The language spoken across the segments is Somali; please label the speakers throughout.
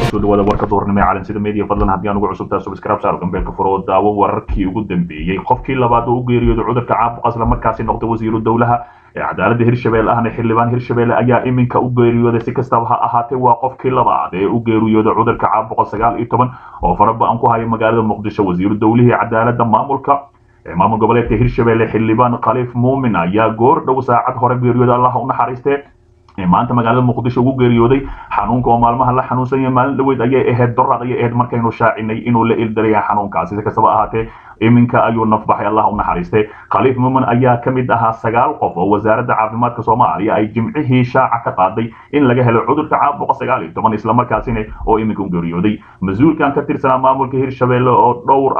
Speaker 1: soo dhawaada warka doornimo caalamsida media fadlan haddii aan ugu cusubtaa subscribe saar gambeelka furo daawo wararkii ugu dambeeyay qofkii labaad oo u geeriyooday cudurka caabuqa isla markaasina noqday wasiiru dawlaha ee cadaaladda Hirshabelle ahna xildhibaan Hirshabelle ayaa iminka u geeriyooday si kastaba ha ahaatee waa qofkii labaad ee u geeriyooday cudurka caabuqa 19 oo farabaan ku haya magaalada Muqdisho wasiiru dawlaha cadaaladda maamul goboleedka Hirshabelle xildhibaan Khaliif Muumin ayaa goor dhow saacad hore geeriyooday Allah u naxariistee maanta magaalada Muqdisho ugu geeriyooday xanuunka oo maalmaha la xanuunsan yahay maalin dhaweyd ayay ahayd dorad ayay ahayd markaynu shaacinay inuu la ildareeyay xanuunkaasi si kastaba ahaatee iminka ayuu nafbaxay Allah u naxariistay Khaliif Muumin ayaa kamid ahaa 9 qof oo wasaaradda caafimaadka Soomaaliya ay jimcihii shaaca ka qaaday in laga helo cudurka caabuqa 19 isla markaasina oo iminka u geeriyooday mas'uulkan ka tirsan maamulka Hirshabelle oo dhowr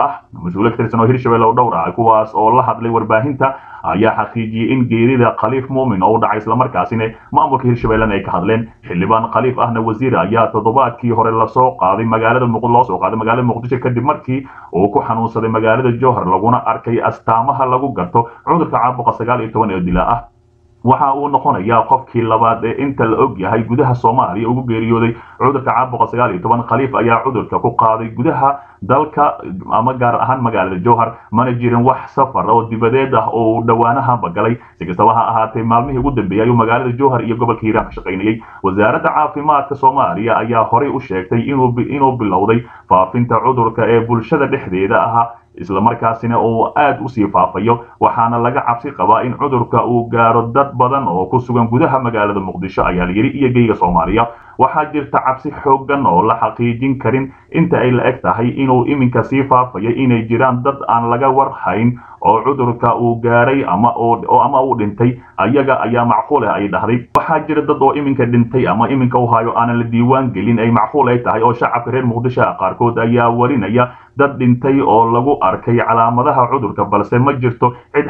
Speaker 1: ah kuwaas oo la hadlay warbaahinta ayaa xaqiijiyay in geerida Khaliif Muumin oo dhacay isla markaasina maamulka Hirshabelle ay ka hadleen xildhibaan Khaliif ahna wasiir ayaa toddobaadkii hore la soo qaaday magaalada Muqdisho kadib markii uu ku xanuunsaday magaalada Jowhar laguna arkay astaamaha lagu garto cudurka caabuqa 19 ee dilaa ah waxa uu noqonayaa qofkii labaad ee inta la og yahay gudaha Soomaaliya ugu geeriyooday cudurka caabuqa 19 Khaliif ayaa cudurka ku qaaday gudaha dalka ama gaar ahaan magaalada Jowhar mana jirin wax safar oo dibadeed ah oo dhawaanaha bagalay si kastaba ha ahaatee maalmihii ugu dambeeyay magaalada Jowhar iyo gobolka Hiiraan ka shaqeynayay wasaaradda caafimaadka Soomaaliya ayaa horey u sheegtay inuu bilowday faafinta cudurka ee bulshada dhexdeeda ah isla markaasina oo aad u sii faafayo waxaana laga cabsi qabaa in cudurka uu gaaro dad badan oo ku sugan gudaha magaalada Muqdisho ayaa la yiri iyo geeyiga Soomaaliya waxaa jirta cabsi xooggan oo la xaqiijin karin inta ay la eg tahay inuu iminka sii faafayo inay jiraan dad aan laga warhayn oo cudurka uu gaaray ama uu dhintay ayaga ayaa macquul ah ay dhahday waxaa jira dad oo iminka dhintay ama iminka u hayo aan la diiwaan gelin ay macquul ay tahay oo shacabka reer Muqdisho qaarkood ayaa warinaya dad dhintay oo lagu arkay calaamadaha cudurka balse ma jirto cid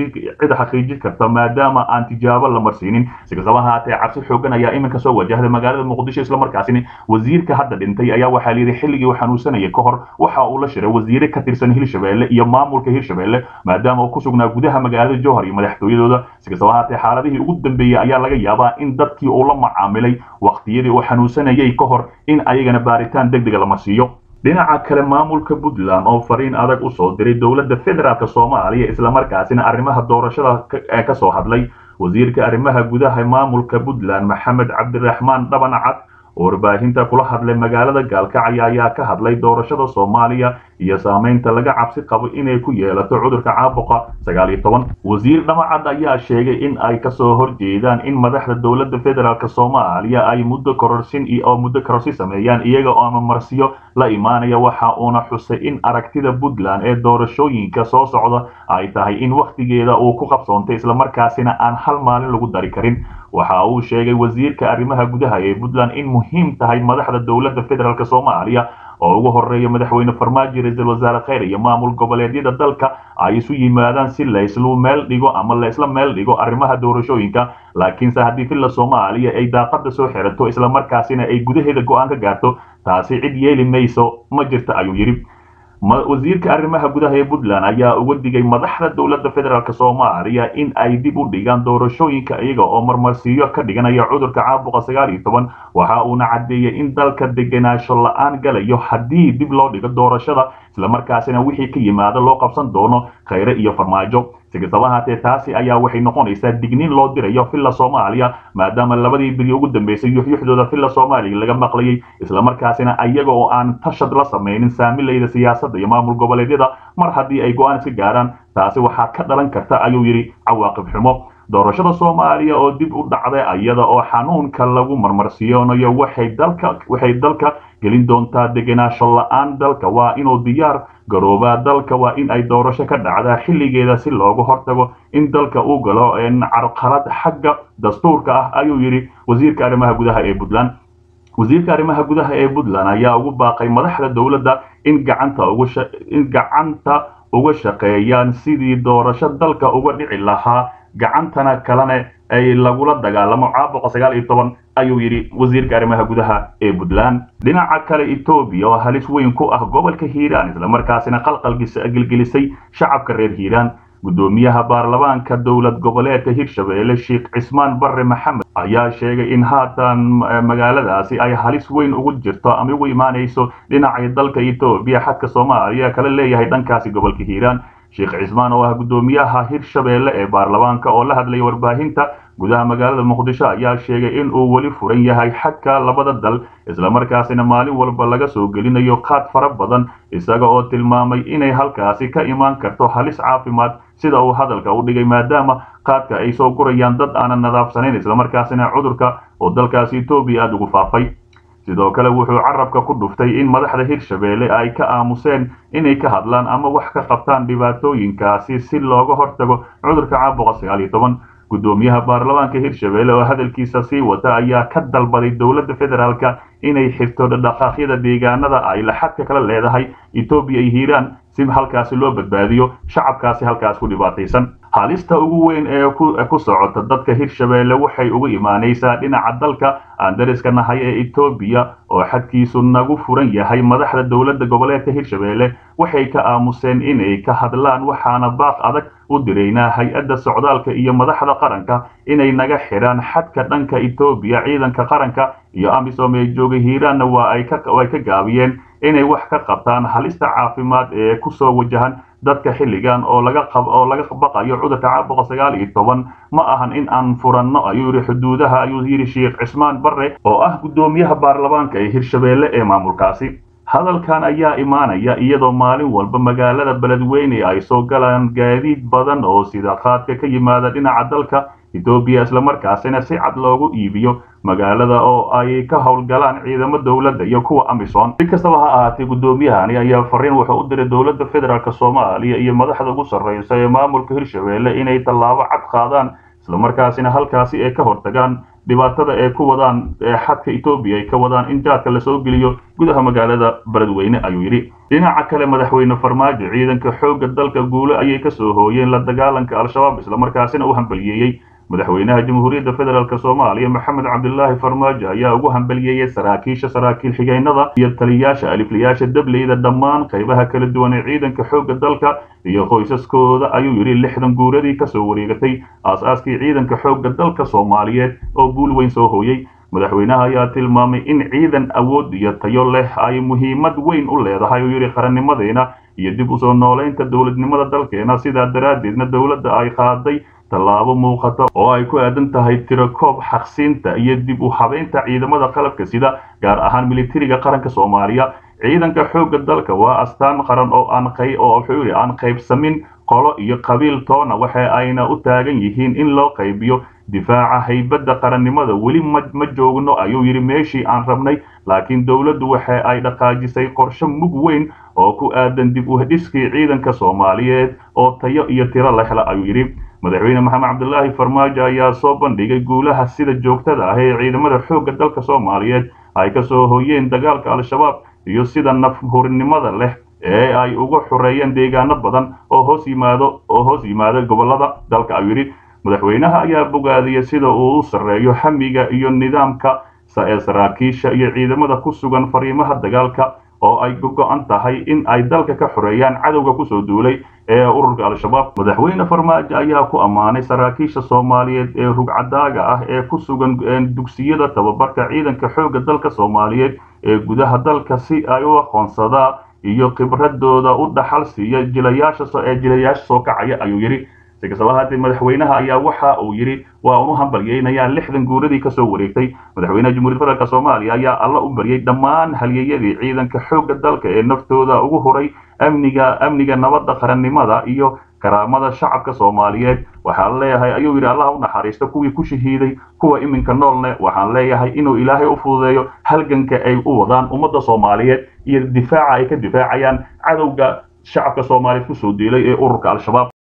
Speaker 1: xaqiijin karta maadaama aan tijaabo la marsiinin si kastaba haatee cabsi xooggan ayaa iminka soo wajahday magaalada Muqdisho isla markaasina wasiirka hadda dhintay ayaa waxa la yiri xilligii uu xanuunsanayay ka hor waxa uu la shiray wasiire ka tirsan Hirshabelle iyo maamulka Hirshabelle maadaama uu ku sugnaa gudaha magaalada Jowhar iyo madaxtooyadooda si kastaba haatee xaaladihii ugu dambeeyay ayaa laga yaabaa in dadkii uu la macaamilay waqtiyadii uu xanuunsanayay ka hor in ayagana baaritaan degdeg ah la marsiiyo dhinaca kale maamulka Puntland oo fariin adag u soo diray dawladda federaalka Soomaaliya isla markaasina arrimaha doorashada ka soo hadlay wasiirka arrimaha gudaha maamulka Puntland Maxamed Cabdiraxmaan Dhabanacad warbaahinta kula hadlay magaalada Gaalkacyo ayaa ka hadlay doorashada Soomaaliya iyo saameynta laga cabsi qabo inay ku yeelato cudurka caabuqa 19 wasiir Dhabanacad ayaa sheegay in ay ka soo horjeedaan in madaxda dawladda federaalka Soomaaliya ay muddo kororsi sameeyaan iyaga oo marsiyo la imaanaya waxa uuna xusay in aragtida Puntland ee doorashooyinka soo socda ay tahay in waqtigeeda uu ku qabsoontay isla markaasina aan hal maalin lagu dari karin waxa uu sheegay wasiirka arrimaha gudaha ee Puntland in muhiim tahay madaxda dawladda federaalka Soomaaliya oo ugu horeeya madaxweyne Farmaajo ra'iisul wasaare Khayr iyo maamul goboleedyada dalka ay isu yimaadaan si la isla meel dhigo arrimaha doorashooyinka laakiin haddii filla Soomaaliya ay daaqada soo xirato isla markaasina ay gudaheeda go'aan ka gaarto taasi cid yeeli mayso ma jirto ayuu yiri wasiirka arrimaha gudaha ee Puntland ayaa uga digay madaxda dawladda federaalka Soomaaliya in ay dib u dhigaan doorashooyinka iyaga oo marmarsiyo ka dhiganaya cudurka caabuqa 19 waxa uu cadeeyay in dalka degenaansho la'aan galayo haddii dib loo dhigo doorashada isla markaasina wixii ka yimaado loo qabsan doono Khayr iyo Farmaajo si kastaba haatee taasi ayaa waxay noqonaysaa digniin loo dirayo filla Soomaaliya maadaama labadii bil ugu dambeysay yuxyuxdooda filla Soomaaliya laga maqlayay isla markaasina ayaga oo aan tashad la sameeynin saamilayda siyaasadda iyo maamul goboleedyada mar haddii ay go'aan iska gaaraan taasi waxa ka dhalan karta ayuu yiri cawaaqib xumo doorashada Soomaaliya oo dib u dhacday ayada oo xanuunka lagu marmarsiyoonayo waxay dalka gelin doontaa degenaansho la'aan dalka waa inuu diyaar garoobaa dalka waa in ay doorasho ka dhacdaa xilligeeda si looga hortago in dalka uu galo carqalad xagga dastuurka ah ayuu yiri wasiirka arrimaha gudaha ee Puntland wasiirka arrimaha gudaha ee Puntland ayaa ugu baaqay madaxda dawladda in gacanta uga shaqeeyaan sidii doorasho dalka uga dhici lahaa gacantana kalena ay lagula dagaalamo caabuqa 19 ayuu yiri wasiirka arrimaha gudaha ee Puntland dhinaca kale Ethiopia oo halis weyn ku ah gobolka Hiiraan isla markaasina qalqalgelisay shacabka reer Hiiraan gudoomiyaha baarlamaanka dowlad goboleedka Hirshabelle Sheikh Cismaan Barre Maxamed ayaa sheegay in haatan magaaladaasi ay halis weyn ugu jirto ama ugu imaanayso dhinaca dalka Itoobiya xadka Soomaaliya kala leeyahay dhankaasi gobolka Hiiraan. Sheikh Cismaan oo ah gudoomiyaha Hirshabelle ee baarlamaanka oo la hadlay warbaahinta gudaha magaalada Muqdisho ayaa sheegay in uu wali furan yahay xadka labada dal isla markaasina maalin walba laga soo gelinayo qaad fara badan isaga oo tilmaamay inay halkaasi ka imaan karto halis caafimaad sida uu hadalka u dhigay maadaama qaadka ay soo gurayaan dad aan nadaafsanayn isla markaasina cudurka oo dalkaasi Itoobiya aad ugu faafay. sidoo kale wuxuu carabka ku dhuftay in madaxda Hirshabelle ay ka aamuseen inay ka hadlaan ama wax ka qabtaan dhibaatooyinkaasi si looga hortago cudurka caabuqa 19. gudoomiyaha baarlamaanka Hirshabelle oo hadalkiisa sii wata ayaa ka dalbaday dowladda federaalka inay xirto dhaqaaqyada deegaanada ay la xadka kala leedahay Itoobiya iyo Hiiraan si halkaasi loo badbaadiyo shacabkaasi halkaas ku dhibaataysan. halista ugu weyn ee ku socota dadka Hirshabelle waxay ugu imaanaysaa dhinaca dalka aan dariska nahay ee Itoobiya oo xadkiisu nagu furan yahay. madaxda dowladda goboleedka Hirshabelle waxay ka aamuseen inay ka hadlaan waxaana baaq adag u direynaa hay'adda socdaalka iyo madaxda qaranka inay naga xiraan xadka dhanka Itoobiya. ciidanka qaranka iyo amisom ee jooga Hiiraan waa ay ka gaabiyeen inay wax ka qabtaan halista caafimaad ee ku soo wajahan dadka xilligan oo laga baqayo cudurka caabuqa 19. ma ahan in aan furanno ayuu yiri xuduudaha ayuu yiri Sheikh Cismaan Barre oo ah gudoomiyaha baarlamaanka ee Hirshabelle ee maamulkaasi. hadalkan ayaa imaanaya iyadoo maalin walba magaalada Beledweyne ay soo galaan gaadiid badan oo sida qaadka ka yimaada dhinaca dalka Itoobiya isla markaasina si cad loogu iibiyo magaalada oo ay ka howlgalaan ciidamada dowladda iyo kuwa Amisom. si kastaba ha ahaatee gudoomiyahani ayaa fariin wuxuu u diray dowladda federaalka Soomaaliya iyo madaxda ugu sarreysa ee maamulka Hirshabelle inay tallaabo cad qaadaan isla markaasina halkaasi ay ka hortagaan dhibaatada ay ku wadaan xadka Itoobiya ay ka wadaan in jaadka la soo geliyo gudaha magaalada Beledweyne ayuu yiri. dhinaca kale madaxweyne Farmaajo ciidanka xoogga dalka guule ayay ka soo hooyeen la dagaalanka al-shabaab isla markaasina u hambalyeeyay. madaxweynaha jamhuuriyadda federaalka Soomaaliya Maxamed Cabdullaahi Farmaajo ayaa ugu hambalyeeyay saraakiil xigeynada iyo taliyayaasha alifliyaasha dableyda dhammaan qaybaha kala duwan ee ciidanka xoogga dalka iyo qoysaskooda ayuu yiri 60 guuradii ka soo wareegatay aasaaskii ciidanka xoogga dalka Soomaaliyeed oo guul weyn soo hooyay. madaxweynaha ayaa tilmaamay in ciidan awood iyo tayo leh ay muhiimad weyn u leedahay oo yiri qarannimadeena iyo dib u soo nooleynta dawladnimada dalkeena. sidaa daraadeedna dawladda ay qaaday tallaabo muuqata oo ay ku aadan tahay tirakoob xaqsiinta iyo dib u habeynta ciidamada qalabka sida gaar ahaan militariga qaranka Soomaaliya. ciidanka xoogga dalka waa astaan qaran oo aan qaybsamin qolo iyo qabiil toona waxa ayna u taagan yihiin in loo qaybiyo difaaca haybadda qarannimada. weli ma joogno ayuu yiri meeshii aan rabnay laakiin dawladdu waxa ay dhaqaajisay qorshe mug weyn oo ku aadan dib u dhiskii ciidanka Soomaaliyeed oo tayo iyo tiro la helo ayuu yiri. madaxweyne Maxamed Cabdullaahi Farmaajo ayaa soo bandhigay guulaha sida joogtada ah ee ciidamada xoogga dalka Soomaaliyeed ay ka soo hooyeen dagaalka al-shabaab iyo sida nafhurinimada leh ee ay uga xoreeyeen deegaano badan oo hoos yimaado gobolada dalka ayuu yiri. madaxweynaha ayaa bogaadiyay sida uu u sareeyo hamiga iyo nidaamka saraakiisha iyo ciidamada ku sugan fariimaha dagaalka oo ay go'an tahay in ay dalka ka xoreeyaan cadawga ku soo duulay ee ururka al-shabaab. madaxweyne Farmaajo ayaa ku amaanay saraakiisha Soomaaliyeed ee rugcadaaga ah ee ku sugan dugsiyada tababarka ciidanka xoogga dalka Soomaaliyeed ee gudaha dalka si ay u aqoonsadaan iyo khibradooda u dhaxal siiya jilayaasha soo kacaya ayuu yiri. si kastaba haddii madaxweynaha ayaa waxa uu yiri waa uu hambalyeynaya 60 guuradii ka soo wareegtay. madaxweynaha jamhuuriyadda federaalka Soomaaliya ayaa alla u baryay dhammaan halyeeyadii ciidanka xoogga dalka ee naftooda ugu horay amniga nabadda qarannimada iyo karaamada shacabka Soomaaliyeed. waxaan leeyahay ayuu yiri Allah u naxariisto kuwii ku shahiiday kuwa iminka noolne waxaan leeyahay inuu Ilaahay u fududeeyo halganka ay u wadaan ummadda Soomaaliyeed iyo difaaca ay ka difaacayaan cadawga shacabka Soomaaliyeed ku soo diilay ee ururka al-shabaab.